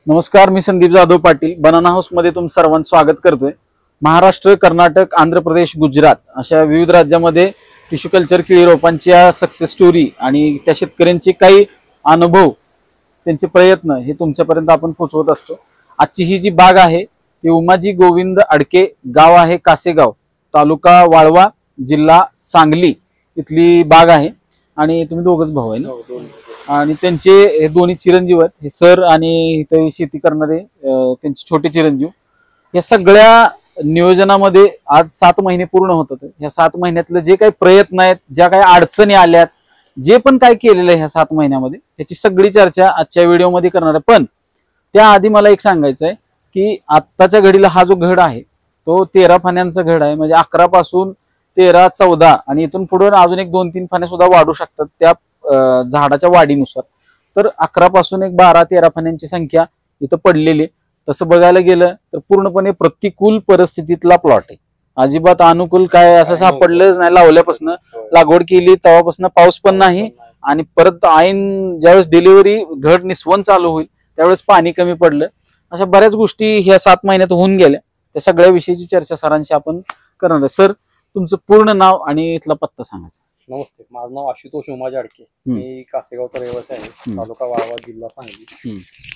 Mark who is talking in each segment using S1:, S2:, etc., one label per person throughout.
S1: नमस्कार, मी Sandeep Jadhav Patil banana house मध्ये तुमचं सर्वांचं स्वागत करतोय। महाराष्ट्र, कर्नाटक, आंध्र प्रदेश, गुजरात अशा विविध राज्यांमध्ये टिश्यू कल्चर केळी रोपांच्या सक्सेस स्टोरी आणि त्या शेतकऱ्यांचे काही अनुभव, त्यांचे प्रयत्न हे तुमच्यापर्यंत आपण पोहोचवत असतो। आजची ही जी बाग आहे ती उमाजी गोविंद अडके, गाव आहे कासेगाव, तालुका वाळवा, जिल्हा सांगली इथली बाग आहे। आणि तुम्ही दोघच भाऊ आहे ना? आणि त्यांचे हे दोन्ही चिरंजीव आहेत, हे सर आणि इथे शेती करणारे त्यांचे छोटे चिरंजीव। या सगळ्या नियोजनामध्ये आज 7 महिने पूर्ण होतात। ह्या 7 महिन्यातले जे काही प्रयत्न आहेत, ज्या काही अडचणी आल्यात, जे पण काय केलेलं आहे ह्या 7 महिन्यामध्ये, त्याची सगळी चर्चा आजच्या व्हिडिओमध्ये करणार आहे। पण त्याआधी मला एक सांगायचं आहे की आत्ताच्या घडीला हा जो घड आहे तो 13 फाण्यांचा घड आहे। म्हणजे 11 पासून 13, 14 आणि इथून पुढे अजून एक 2-3 फाण्या सुद्धा वाढू शकतात त्या झाडाच्या वाढीनुसार। तर 11 पासून एक 12-13 फाण्यांची संख्या इथं पडलेली। तसं बघायला गेलं तर पूर्णपणे प्रतिकूल परिस्थितीतला प्लॉट आहे, अजिबात अनुकूल काय असं सापडलंच नाही। लावल्यापासून लागवड केली तेव्हापासून पाऊस पण नाही, आणि परत ऐन ज्यावेळेस डिलिव्हरी घड निस्वन चालू होईल त्यावेळेस पाणी कमी पडलं। अशा बऱ्याच गोष्टी ह्या 7 महिन्यात होऊन गेल्या। त्या सगळ्या विषयीची चर्चा सरांशी आपण करणार आहे। सर, तुमचं पूर्ण नाव आणि इथला पत्ता सांगायचा।
S2: नमस्ते, माझं नाव आशुतोष उमाजी अडके, मी कासेगावचा रहिवासी आहे, तालुका वाळवा, जिल्हा सांगली।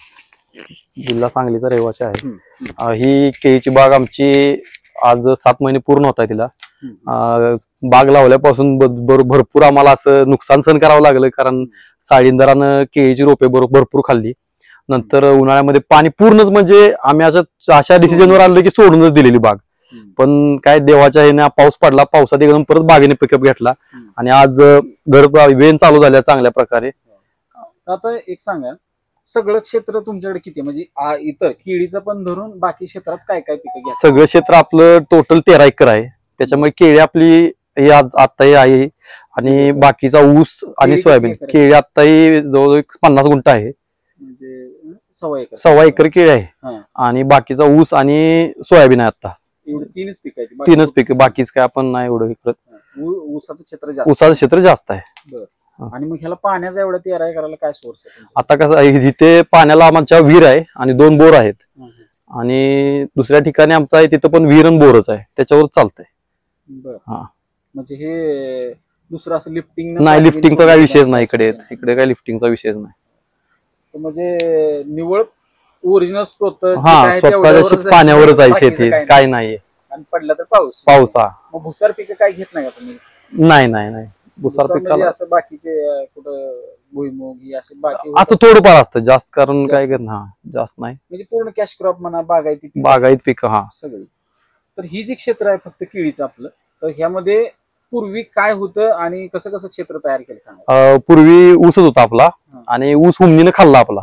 S2: जिल्हा सांगलीचा रहिवासी आहे। ही केळीची बाग आमची आज 7 महिने पूर्ण होत आहे तिला। बाग लावल्यापासून भरपूर आम्हाला असं नुकसान सहन करावं लागलं, कारण साळींदरानं केळीची रोपे भरपूर खाल्ली। नंतर उन्हाळ्यामध्ये पाणी पूर्णच, म्हणजे आम्ही अशा डिसिजनवर आलो की सोडूनच दिलेली बाग। पण काय देवाच्या ह्याने पाऊस पडला, पावसात एकदम परत बागेने पिकअप घेतला आणि आज घड वेन चालू झाल्या चांगल्या प्रकारे।
S1: आता एक सांगा, सगळं क्षेत्र तुमच्याकडे किती, म्हणजे इतर केळीचं पण धरून बाकी क्षेत्रात काय काय पिकं घ्या?
S2: सगळं क्षेत्र आपलं टोटल 13 एकर आहे। त्याच्यामुळे केळी आपली ही आज आत्ताही आहे, आणि बाकीचा ऊस आणि सोयाबीन। केळी आत्ताही जवळ 50 गुंठ आहे,
S1: म्हणजे 1.25
S2: एकर केळी आहे, आणि बाकीचा ऊस आणि सोयाबीन आहे। आता
S1: तीनच पिकं आहेत?
S2: तीनच पिकं, बाकीच काय आपण नाही एवढं करत।
S1: ऊसाचं क्षेत्र
S2: जास्त आहे।
S1: आणि मग ह्याला पाण्याचा एवढा 13 एकराला काय सोर्स आहे?
S2: आता कसं आहे, इथे पाण्याला आमच्या विहीर आहे आणि 2 बोर आहेत, आणि दुसऱ्या ठिकाणी आमचा आहे तिथं पण विहीर आणि बोरच आहे, त्याच्यावर चालतंय।
S1: बरं, म्हणजे हे दुसरं असं लिफ्टिंग
S2: नाही, लिफ्टिंगचा काय विषयच नाही इकडे काय लिफ्टिंगचा विषयच नाही।
S1: म्हणजे निवळ ओरिजिनल स्त्रोत
S2: स्वतःच्या पाण्यावरच आहे शेती, काय नाहीये।
S1: आणि पडला तर पाऊस मग भुसार पिकं काय घेत नाही का तुम्ही?
S2: नाही, भुसार पिकाला
S1: असं बाकीचे कुठं भुईमुग ही असे बाकी
S2: आता थोडंफार असतं, जास्त कारण काय जास्त नाही।
S1: म्हणजे पूर्ण कॅश क्रॉप म्हणा,
S2: बागायत पिकं
S1: सगळी। तर ही जी क्षेत्र आहे फक्त केळीचं आपलं, तर ह्यामध्ये पूर्वी काय होतं आणि कसं कसं क्षेत्र तयार केलं सांगा?
S2: पूर्वी ऊसच होता आपला, आणि ऊस हुमणीनं खाल्ला आपला।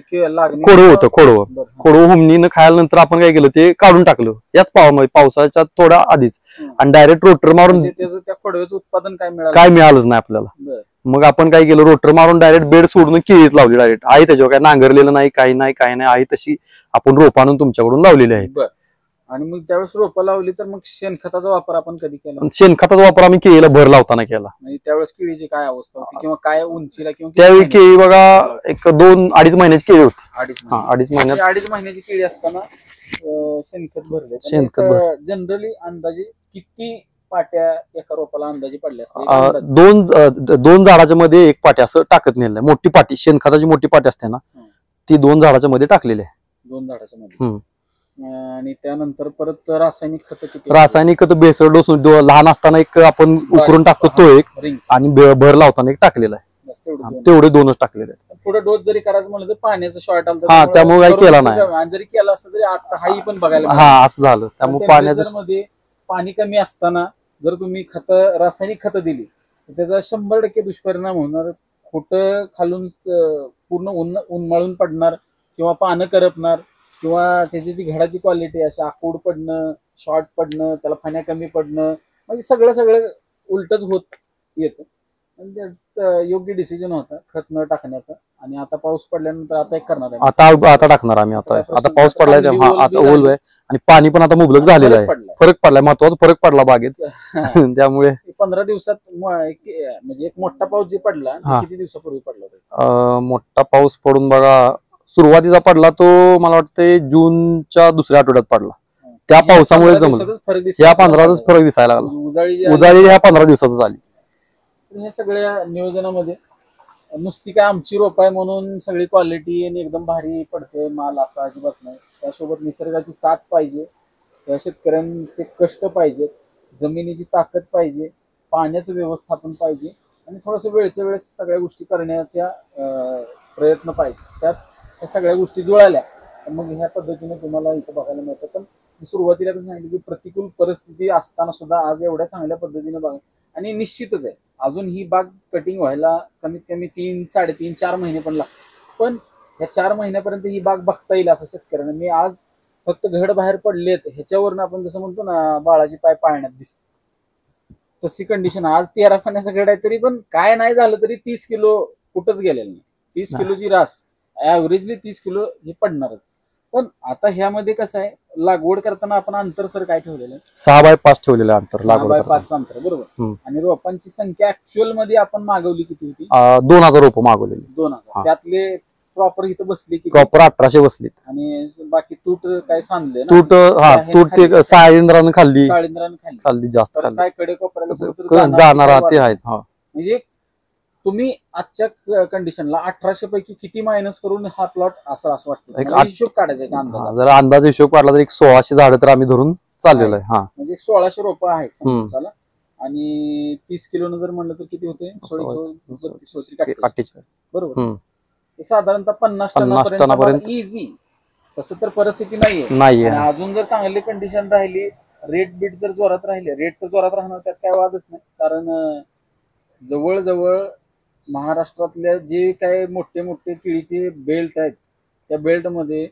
S2: खोडवं हुमणीनं खायला नंतर आपण काय केलं, ते काढून टाकलं याच पावसाच्या थोडा आधीच, आणि डायरेक्ट रोटर मारून
S1: त्या खोडव्याचं उत्पादन
S2: काय मिळालंच नाही आपल्याला। मग आपण काय केलं, रोटर मारून डायरेक्ट बेड सोडून केळीच लावली डायरेक्ट। आई त्याच्यावर काय नांगरलेलं नाही, काही नाही, आई तशी आपण रोप आणून तुमच्याकडून लावलेली आहे।
S1: आणि मग त्यावेळेस रोपं लावली तर मग शेणखताचा वापर आपण कधी केला?
S2: शेणखताचा वापर आम्ही केळीला भर लावताना केला।
S1: त्यावेळेस केळीची काय अवस्था होती किंवा काय उंचीला किंवा?
S2: त्यावेळी केळी बघा एक 2-2.5 महिन्याची केळी होती।
S1: 2.5 महिन्याची केळी असताना शेणखत भरले। जनरली अंदाजे किती पाट्या एका रोपाला अंदाजे पडल्या असतात?
S2: 2 झाडाच्या मध्ये 1 पाटी असं टाकत नेलं, मोठी पाटी, शेणखताची मोठी पाटी असते ना, ती 2 झाडाच्या मध्ये टाकलेली आहे।
S1: 2 झाडाच्या मध्ये। आणि त्यानंतर परत रासायनिक खत?
S2: रासायनिक खत बेसळ डोस लहान असताना एक आपण उकरून टाकतो तो एक, आणि भर लावताना एक टाकलेला आहे। तेवढे 2च टाकलेले आहेत।
S1: पुढे डोस जरी करायचं म्हणलं तर पाण्याचं शॉर्ट आलं,
S2: त्यामुळे काही केला नाही।
S1: जरी केला असतं तरी आता हाही पण बघायला
S2: असं झालं। त्यामुळे पाण्याचं
S1: मध्ये पाणी कमी असताना जर तुम्ही रासायनिक खतं दिली तर त्याचा 100% दुष्परिणाम होणार। कुठं खालून पूर्ण उन्मळून पडणार, किंवा पानं करपणार, किंवा त्याची जी घडाची क्वालिटी अशी आकूड पडणं, शॉर्ट पडणं, त्याला फाण्या कमी पडणं, म्हणजे सगळं उलटच होत येतं। योग्य डिसिजन होता खत न टाकण्याचा। आणि आता पाऊस पडल्यानंतर आता एक करणार आहे,
S2: आता टाकणार आम्ही। आता पाऊस पडलाय, आता ओल आहे, आणि पाणी पण आता मुबलक झालेलं आहे। फरक पडलाय, महत्वाचा फरक पडला बागेत। त्यामुळे
S1: 15 दिवसात म्हणजे एक मोठा पाऊस जे पडला किती दिवसापूर्वी पडला?
S2: मोठा पाऊस पडून बघा सुरुवातीचा पडला तो मला वाटतं जूनच्या दुसऱ्या आठवड्यात पडला. त्या पावसामुळे जमलं. या 15 फरक दिसायला लागला. उजाळी ह्या 15 दिवसातच आली.
S1: ह्या सगळ्या नियोजनामध्ये नुसती काय आमची रोप आहे म्हणून सगळी क्वालिटी आणि एकदम भारी पडते माल असा अजिबात नाही. त्यासोबत निसर्गाची साथ पाहिजे, त्या शेतकऱ्यांचे कष्ट पाहिजेत, जमिनीची ताकद पाहिजे, पाण्याचं व्यवस्थापन पाहिजे आणि थोडंसं वेळच्या वेळेस सगळ्या गोष्टी करण्याच्या प्रयत्न पाहिजे. त्यात ह्या सगळ्या गोष्टी जुळाल्या तर मग ह्या पद्धतीने तुम्हाला इथं बघायला मिळतं. पण मी सुरुवातीला पण सांगितलं की प्रतिकूल परिस्थिती असताना सुद्धा आज एवढ्या चांगल्या पद्धतीने बघा. आणि निश्चितच आहे अजून ही बाग कटिंग व्हायला कमीत कमी 3, 3.5, 4 महिने पण लागतात. पण या 4 महिन्यापर्यंत ही बाग बघता येईल असं शेतकऱ्यांना. मी आज फक्त घड बाहेर पडलेत ह्याच्यावरनं आपण जसं म्हणतो ना बाळाची पाय पाळण्यात दिसते तशी कंडिशन. आज 13 पाण्याचा घड आहे तरी पण काय नाही झालं तरी 30 किलो कुठंच गेलेलं नाही. 30 किलोची रास ऍव्हरेजली 30 किलो हे पडणारच. पण आता ह्यामध्ये कसं आहे लागवड करताना आपण अंतर सर काय ठेवलेलं आहे?
S2: 6x5 ठेवलेलं अंतर.
S1: 6x5 अंतर बरोबर. आणि रोपांची संख्या ऍक्च्युअल मध्ये आपण मागवली किती होती?
S2: 2000 रोप मागवलेली.
S1: 2000. त्यातले प्रॉपर इथं बसली की
S2: प्रॉपर 1800 बसलीत.
S1: आणि बाकी तूट काय सांगले
S2: तूट ते साळींद्रानं खाल्ली जास्त
S1: काय कडे कोपऱ्याला
S2: जाणार ते आहेत.
S1: म्हणजे तुम्ही आजच्या कंडिशनला 1800 पैकी किती मायनस करून हा प्लॉट असं वाटतं? हिशोब काढायचा का अंदाज?
S2: जर अंदाज हिशोब काढला तर 1600 झाडं तर आम्ही धरून चाललेलं आहे.
S1: म्हणजे 1600 रोपं आहेत समजा. आणि 30 किलो जर म्हणलं तर किती होते? 48 बरोबर. एक साधारणतः 50 टनापर्यंत इझी. तसं तर परिस्थिती नाहीये. अजून जर चांगली कंडिशन राहिली, रेट बीट जर जोरात राहिले, रेट तर जोरात राहणार त्यात काय वादच नाही. कारण जवळजवळ महाराष्ट्रातल्या जे काय मोठे मोठे केळीचे बेल्ट आहेत त्या बेल्टमध्ये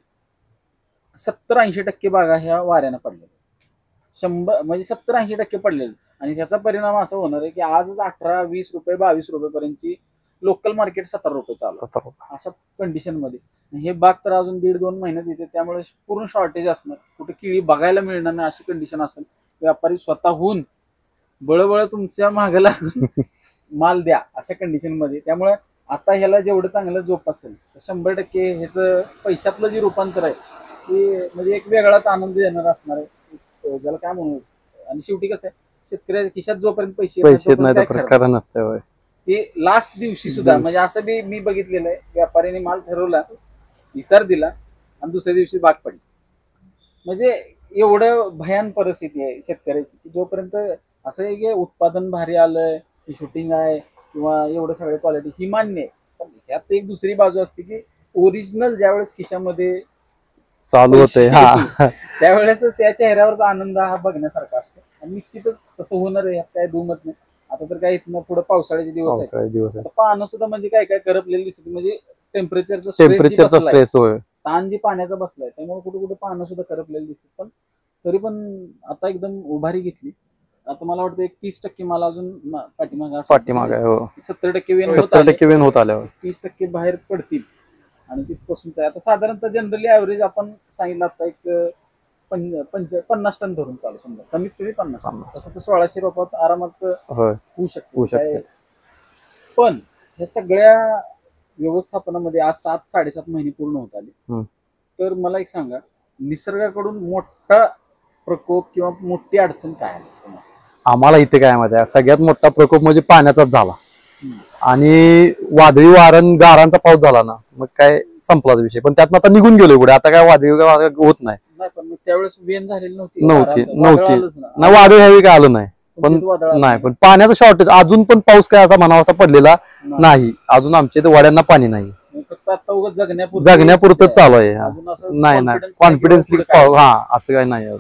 S1: 70-80% बागा ह्या वाऱ्यानं पडलेल्या. 100 म्हणजे 70-80% पडलेले. आणि त्याचा परिणाम असा होणार आहे की आजच 18, 20 रुपये, 22 रुपयेपर्यंतची लोकल मार्केट 17 रुपये चालू अशा कंडिशन मध्ये. हे बाग तर अजून 1.5-2 महिन्यात येते. त्यामुळे पूर्ण शॉर्टेज असणार, कुठे केळी बघायला मिळणार नाही अशी कंडिशन असेल. व्यापारी स्वतःहून बळबळ तुमच्या मागे लागून माल द्या अशा कंडिशन मध्ये. त्यामुळे आता ह्याला जेवढं चांगलं जोप असेल 100% ह्याचं पैशातलं जे रूपांतर आहे ते म्हणजे एक वेगळाच आनंद देणार असणार आहे ज्याला काय म्हणू. आणि शेवटी कसं आहे शेतकऱ्याच्या खिशात जोपर्यंत पैसे
S2: नसते
S1: ते लास्ट दिवशी सुद्धा म्हणजे असं बी मी बघितलेलं आहे. व्यापाऱ्याने माल ठरवला, इसार दिला आणि दुसऱ्या दिवशी बाग पडली. म्हणजे एवढं भयान परिस्थिती आहे शेतकऱ्याची की जोपर्यंत असं आहे की उत्पादन भारी आलंय, शूटिंग आहे किंवा एवढं सगळं क्वालिटी ही मान्य आहे. पण ह्यात एक दुसरी बाजू असते की ओरिजिनल ज्यावेळेस खिशामध्ये
S2: चालू होते
S1: त्यावेळेस त्या चेहऱ्यावरचा आनंद हा बघण्यासारखा असतो. आणि निश्चितच तसं होणार आहे, ह्यात काय दुमत नाही. आता तर काय इथनं पुढे पावसाळ्याचे दिवस आहेत. पानं सुद्धा म्हणजे काय काय करपलेली दिसत. म्हणजे टेम्परेचरचा
S2: स्ट्रेस होय,
S1: ताण जी पाण्याचा बसलाय त्यामुळे कुठे कुठे पानं सुद्धा करपलेली दिसत. पण तरी पण आता एकदम उभारी घेतली. आता मला वाटतं 30% मला अजून पाठीमाग 70%
S2: वेन होत आल्यावर
S1: 30% बाहेर पडतील. आणि तिथपासून आता साधारणतः जनरली ऍव्हरेज आपण सांगितलं आता एक 50 टन धरून चालू समजा कमीत कमी 50 टन. तसं तर 1600 रोपात आरामात होऊ शकते. पण हे सगळ्या व्यवस्थापनामध्ये आज 7-7.5 महिने पूर्ण होत आले. तर मला एक सांगा निसर्गाकडून मोठा प्रकोप किंवा मोठी अडचण काय आहे?
S2: आम्हाला इथे काय माहिती आहे सगळ्यात मोठा प्रकोप म्हणजे पाण्याचाच झाला. आणि वादळी वारण गारांचा पाऊस झाला ना मग काय संपलाच विषय. पण त्यातनं आता निघून गेलो पुढे. आता काय वादळी होत नाही.
S1: पण त्यावेळेस वेन झालेली
S2: नव्हती नाही वादळ ह्यावेळी काय आलं नाही. पण पाण्याचं शॉर्टेज अजून पण पाऊस काय असा म्हणावासा पडलेला नाही. अजून आमच्या इथे वाड्यांना पाणी नाही. जगण्यापुरतं चालू आहे. नाही कॉन्फिडन्सली असं काय नाही.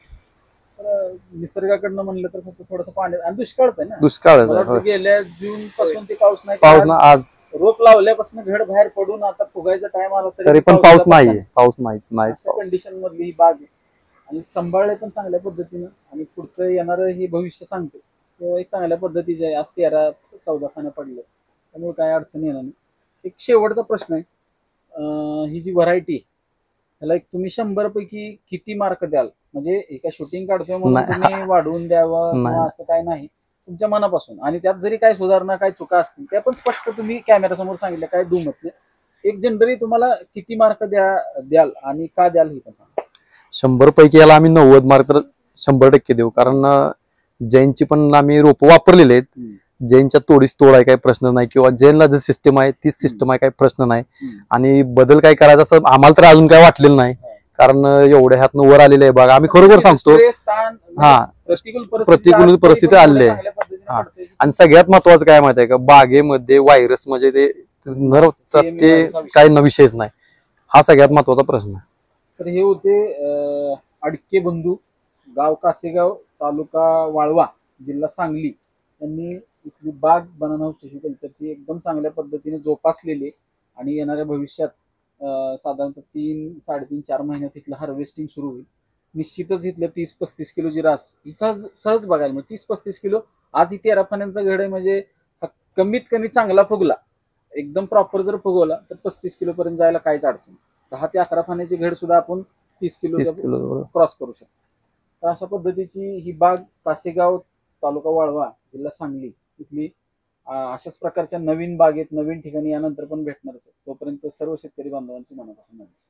S1: निसर्गाकडनं म्हणलं तर फक्त थोडंसं पाणी आणि दुष्काळच आहे ना.
S2: दुष्काळ
S1: गेल्या जून पासून ते पाऊस नाही.
S2: आज
S1: रोप लावल्यापासून घड बाहेर पडून आता फुगायचा टाइम आला
S2: तरी पण पाऊस नाहीये. पाऊस नाहीच
S1: कंडिशन मधली ही बाग आहे. आणि सांभाळले पण चांगल्या पद्धतीनं. आणि पुढचं येणारं हे भविष्य सांगते तेव्हा एक चांगल्या पद्धतीचे आहे. आज 13-14 खाण्या पडले त्यामुळे काय अडचण येणार नाही. एक शेवटचा प्रश्न आहे ही जी व्हरायटी त्याला एक तुम्ही 100 पैकी किती मार्क द्याल? म्हणजे एका शूटिंग काढतोय म्हणून तुम्ही वाढवून द्यावं असं काय नाही, तुमच्या मनापासून. आणि त्यात जरी काय सुधारणा काय चुका असतील त्या पण स्पष्ट तुम्ही कॅमेरा समोर सांगितलं काय दुमत नाही. एक जनरली तुम्हाला किती मार्क द्याल आणि का द्याल हे पण सांगा.
S2: 100 पैकी याला आम्ही 90 मार्क तर 100% देऊ, कारण जैनची पण आम्ही रोप वापरलेले आहेत. जैनच्या तोडीस तोड आहे, काही प्रश्न नाही, किंवा जैनला जे सिस्टम आहे तीच सिस्टम आहे, काही प्रश्न नाही. आणि बदल काय करायचा असं आम्हाला तर अजून काय वाटलेलं नाही, कारण एवढ्या ह्यातनं वर आलेले आहे बाग. आम्ही खरोखर सांगतो, प्रतिकूल परिस्थिती आलेली आहे. आणि सगळ्यात महत्वाचं काय माहिती आहे का, बागेमध्ये व्हायरस म्हणजे ते ते काही विषयच नाही, हा सगळ्यात महत्वाचा प्रश्न आहे.
S1: तर हे होते अडके बंधू, गाव कासेगाव, तालुका वाळवा, जिल्हा सांगली, यांनी इथली बाग बनाना हाऊस टिश्यू कल्चरची एकदम चांगल्या पद्धतीने जोपासलेली आणि येणाऱ्या भविष्यात साधारणतः 3-3.5-4 महिन्यात इथलं हार्वेस्टिंग सुरू होईल. निश्चितच इथलं 30-35 किलो जी रास ही सहज बघायला म्हणजे 30-35 किलो. आज ही 13 फाण्यांचा घड आहे, म्हणजे कमीत कमी चांगला फुगला, एकदम प्रॉपर जर फुगवला तर 35 किलो पर्यंत जायला काहीच अडचण. 10 ते 11 फाण्याची घड सुद्धा आपण 30 किलो क्रॉस करू शकतो. तर अशा पद्धतीची ही बाग कासेगाव, तालुका वाळवा, जिल्हा सांगली इथली अशाच प्रकारच्या नवीन बागेत नवीन ठिकाणी यानंतर पण भेटणारच आहे. तोपर्यंत सर्व शेतकरी बांधवांची मनापासून